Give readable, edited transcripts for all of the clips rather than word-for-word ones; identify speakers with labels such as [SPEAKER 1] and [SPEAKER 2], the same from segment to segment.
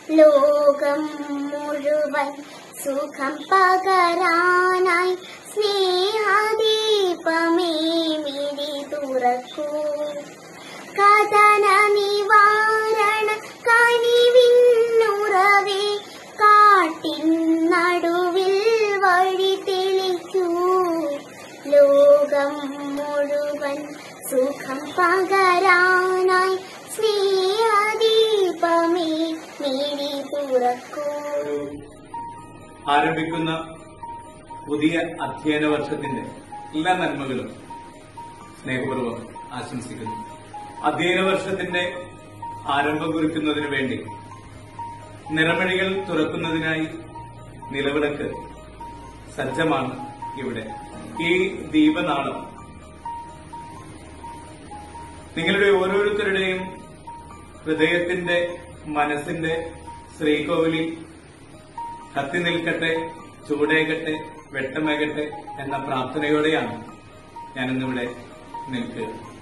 [SPEAKER 1] ലോകം മുഴുവൻ സുഖം പകരാനായി സ്നേഹദീപമേ മിഴി തുറക്കൂ. കഥന നിവാരണ കനിവിന്നുറവേ കാട്ടിൻ നടുവിൽ വഴി തെളിക്കൂ. ലോകം മുഴുവൻ സുഖം പകരാനായി സ്നേഹദീപമേ മിഴി തുറക്കൂ.
[SPEAKER 2] ആരംഭിക്കുന്ന പുതിയ അധ്യയന വർഷത്തിന്റെ എല്ലാ നന്മകളും സ്നേഹപൂർവ്വം ആശംസിക്കുന്നു. അധ്യയന വർഷത്തിന്റെ ആരംഭം കുറിക്കുന്നതിനു വേണ്ടി നിറമഴികൾ തുറക്കുന്നതിനായി നിലവിളക്ക് സജ്ജമാണ് ഇവിടെ. ഈ ദീപനാളം നിങ്ങളുടെ ഓരോരുത്തരുടെയും ഹൃദയത്തിന്റെ മനസ്സിന്റെ ശ്രീകോവിലിൽ കത്തി നിൽക്കട്ടെ, ചൂടേകട്ടെ, വെട്ടമേകട്ടെ എന്ന പ്രാർത്ഥനയോടെയാണ് ഞാനിന്നിവിടെ നിൽക്കുക.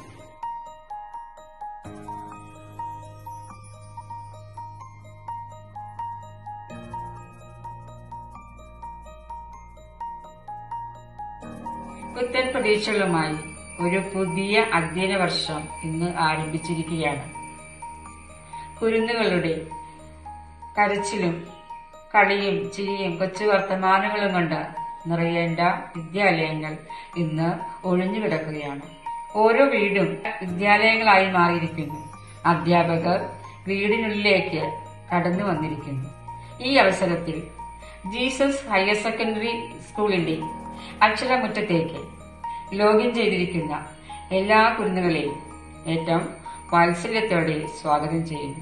[SPEAKER 3] പുത്തൻ പ്രതീക്ഷകളുമായി ഒരു പുതിയ അധ്യയന വർഷം ഇന്ന് ആരംഭിച്ചിരിക്കുകയാണ്. കുരുന്നുകളുടെ കരച്ചിലും കളിയും ചിരിയും കൊച്ചു വർത്തമാനങ്ങളും കൊണ്ട് നിറയേണ്ട വിദ്യാലയങ്ങൾ ഇന്ന് ഒഴിഞ്ഞുകിടക്കുകയാണ്. ഓരോ വീടും വിദ്യാലയങ്ങളായി മാറിയിരിക്കുന്നു. അധ്യാപകർ വീടിനുള്ളിലേക്ക് കടന്നു വന്നിരിക്കുന്നു. ഈ അവസരത്തിൽ ജീസസ് ഹയർ സെക്കൻഡറി സ്കൂളിന്റെ അക്ഷരമുറ്റത്തേക്ക് ലോഗിൻ ചെയ്തിരിക്കുന്ന എല്ലാ കുരുന്നുകളെയും ഏറ്റവും വാത്സല്യത്തോടെ സ്വാഗതം ചെയ്യുന്നു.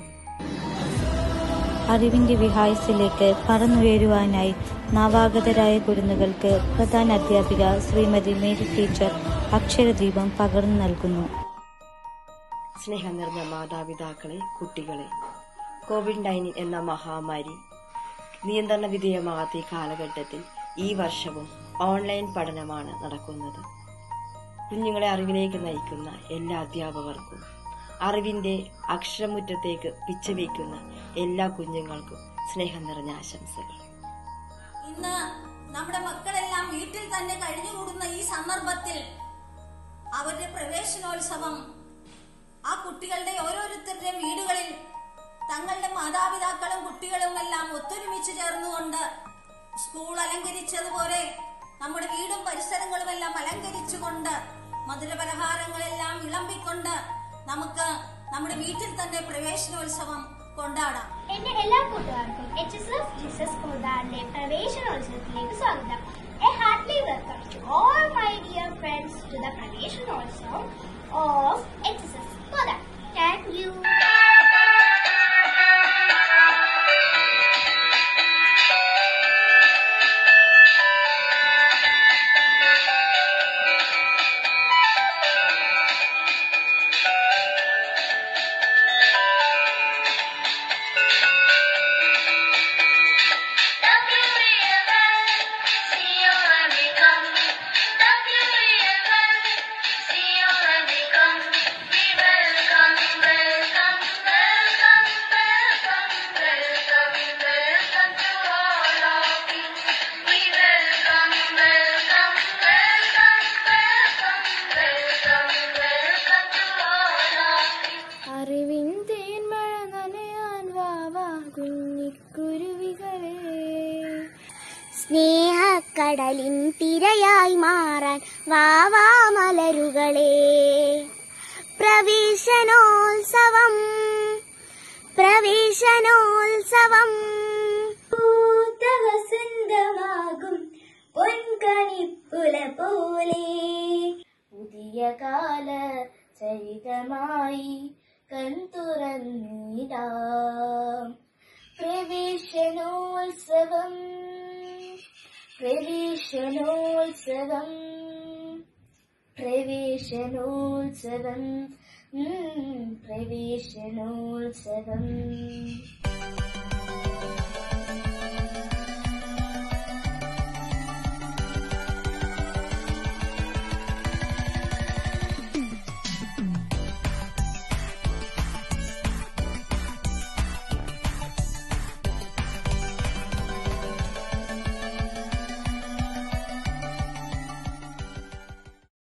[SPEAKER 4] അറിവിന്റെ വിഹായസിലേക്ക് പറന്നുയരുവാനായി നവാഗതരായ കുരുന്നുകൾക്ക് പ്രധാന അധ്യാപിക ശ്രീമതി മേരി ടീച്ചർ അക്ഷരദീപം പകർന്നു നൽകുന്നു.
[SPEAKER 5] സ്നേഹം നിറഞ്ഞ മാതാപിതാക്കളെ, കുട്ടികളെ, കോവിഡ്-19 എന്ന മഹാമാരി നിയന്ത്രണ വിധേയമാകാത്ത ഈ കാലഘട്ടത്തിൽ ഈ വർഷവും ഓൺലൈൻ പഠനമാണ് നടക്കുന്നത്. കുഞ്ഞുങ്ങളെ അറിവിലേക്ക് നയിക്കുന്ന എല്ലാ അധ്യാപകർക്കും അറിവിന്റെ അക്ഷരമുറ്റത്തേക്ക് പിച്ചവയ്ക്കുന്ന എല്ലാ കുഞ്ഞുങ്ങൾക്കും സ്നേഹം നിറഞ്ഞ ആശംസകൾ.
[SPEAKER 6] ഇന്ന് നമ്മുടെ മക്കളെല്ലാം വീട്ടിൽ തന്നെ കഴിഞ്ഞുകൂടുന്ന ഈ സന്ദർഭത്തിൽ അവരുടെ പ്രവേശനോത്സവം ആ കുട്ടികളുടെ ഓരോരുത്തരുടെ വീടുകളിൽ തങ്ങളുടെ മാതാപിതാക്കളും കുട്ടികളും എല്ലാം ഒത്തൊരുമിച്ച് ചേർന്നുകൊണ്ട് സ്കൂൾ അലങ്കരിച്ചതുപോലെ നമ്മുടെ വീടും പരിസരങ്ങളും എല്ലാം അലങ്കരിച്ചുകൊണ്ട് മധുരപലഹാരങ്ങളെല്ലാം വിളമ്പിക്കൊണ്ട് നമുക്ക് നമ്മുടെ വീട്ടിൽ തന്നെ പ്രവേശനോത്സവം കൊണ്ടാടാം.
[SPEAKER 7] എന്റെ എല്ലാ കൂട്ടുകാർക്കും HSS ജീസസ് കോഥാദിന്റെ പ്രവേശനോത്സവത്തിലേക്ക് സ്വാഗതം. A heartily welcome to all my dear friends to the പ്രവേശനോത്സവം of HSS Kothad. Thank you.
[SPEAKER 1] സ്നേഹക്കടലിൻ തിരയായി മാറാൻ വാവാ മലരുകളെ. പ്രവേശനോത്സവം പ്രവേശനോത്സവം വസന്തമാകും പൊൻകണിപ്പുല പോലെ പുതിയ കാല ചരിതമായി കൺതുറന്നിടാം. പ്രവേശനോത്സവം പ്രവേശനോത്സവം പ്രവേശനോത്സവം പ്രവേശനോത്സവം.